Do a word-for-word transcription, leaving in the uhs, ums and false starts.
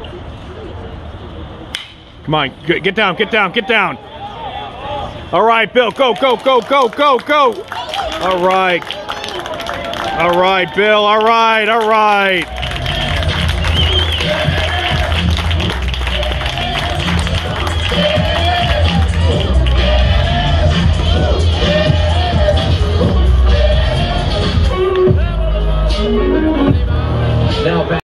Come on, get down, get down, get down. All right, Bill, go, go, go, go, go, go. All right. All right, Bill, all right, all right.